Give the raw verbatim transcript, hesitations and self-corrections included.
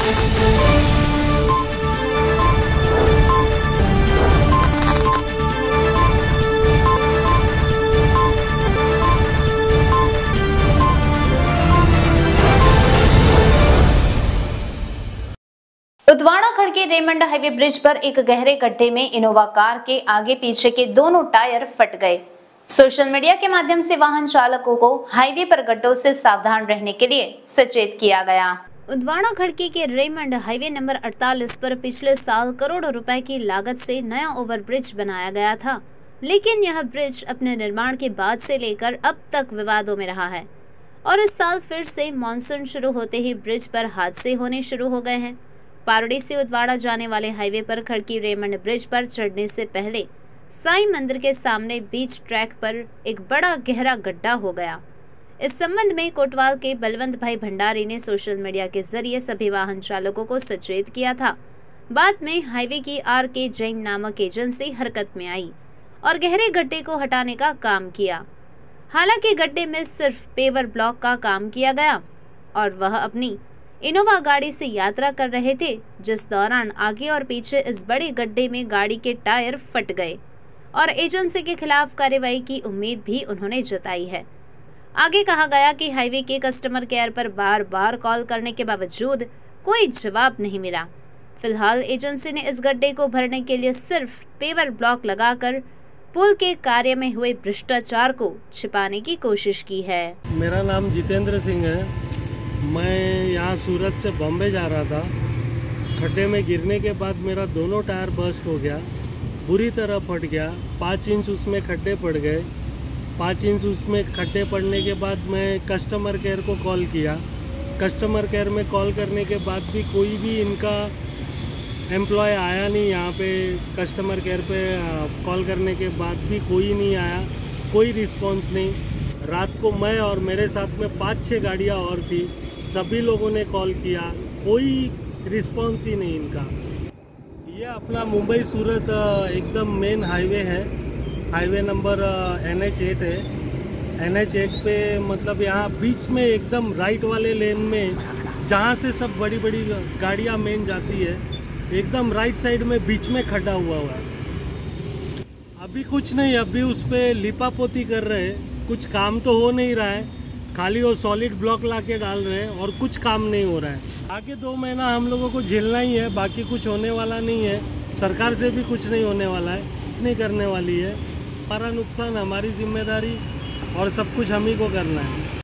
Udvada Khadki Raymond highway bridge पर एक गहरे गड्ढे में इनोवा कार के आगे पीछे के दोनों टायर फट गए। सोशल मीडिया के माध्यम से वाहन चालकों को हाईवे पर गड्ढों से सावधान रहने के लिए सचेत किया गया। उदवाड़ा खड़की के रेमंड हाईवे नंबर अड़तालीस पर पिछले साल करोड़ों रुपए की लागत से नया ओवरब्रिज बनाया गया था, लेकिन यह ब्रिज अपने निर्माण के बाद से लेकर अब तक विवादों में रहा है और इस साल फिर से मानसून शुरू होते ही ब्रिज पर हादसे होने शुरू हो गए हैं। पारड़ी से उदवाड़ा जाने वाले हाईवे पर खड़की रेमंड ब्रिज पर चढ़ने से पहले साईं मंदिर के सामने बीच ट्रैक पर एक बड़ा गहरा गड्ढा हो गया। इस संबंध में कोटवाल के बलवंत भाई भंडारी ने सोशल मीडिया के जरिए सभी वाहन चालकों को सचेत किया था। बाद में हाईवे की आर के जैन नामक एजेंसी हरकत में आई और गहरे गड्ढे को हटाने का काम किया। हालांकि गड्ढे में सिर्फ पेवर ब्लॉक का काम किया गया और वह अपनी इनोवा गाड़ी से यात्रा कर रहे थे, जिस दौरान आगे और पीछे इस बड़े गड्ढे में गाड़ी के टायर फट गए और एजेंसी के खिलाफ कार्रवाई की उम्मीद भी उन्होंने जताई है। आगे कहा गया कि हाईवे के कस्टमर केयर पर बार बार कॉल करने के बावजूद कोई जवाब नहीं मिला। फिलहाल एजेंसी ने इस गड्ढे को भरने के लिए सिर्फ पेवर ब्लॉक लगाकर पुल के कार्य में हुए भ्रष्टाचार को छिपाने की कोशिश की है। मेरा नाम जितेंद्र सिंह है। मैं यहाँ सूरत से बॉम्बे जा रहा था। खड्डे में गिरने के बाद मेरा दोनों टायर बर्स्ट हो गया, बुरी तरह फट गया। पाँच इंच उसमें खड्डे पड़ गए। पाँच इंच उसमें खड्डे पड़ने के बाद मैं कस्टमर केयर को कॉल किया। कस्टमर केयर में कॉल करने के बाद भी कोई भी इनका एम्प्लॉय आया नहीं। यहाँ पे कस्टमर केयर पे कॉल करने के बाद भी कोई नहीं आया, कोई रिस्पॉन्स नहीं। रात को मैं और मेरे साथ में पाँच छः गाड़ियाँ और थी, सभी लोगों ने कॉल किया, कोई रिस्पॉन्स ही नहीं इनका। ये अपना मुंबई सूरत एकदम मेन हाईवे है। Highway number N H eight है। एन एच एट पे मतलब यहाँ बीच में एकदम राइट वाले लेन में, जहाँ से सब बड़ी बड़ी गाड़ियाँ मेन जाती है, एकदम राइट साइड में बीच में खड्डा हुआ हुआ है। अभी कुछ नहीं, अभी उस पर लिपापोती कर रहे हैं। कुछ काम तो हो नहीं रहा है, खाली वो सॉलिड ब्लॉक ला के डाल रहे हैं और कुछ काम नहीं हो रहा है। आगे दो महीना हम लोगों को झेलना ही है, बाकी कुछ होने वाला नहीं है। सरकार से भी कुछ नहीं होने वाला है, नहीं करने वाली है। हमारा नुकसान हमारी जिम्मेदारी और सब कुछ हम ही को करना है।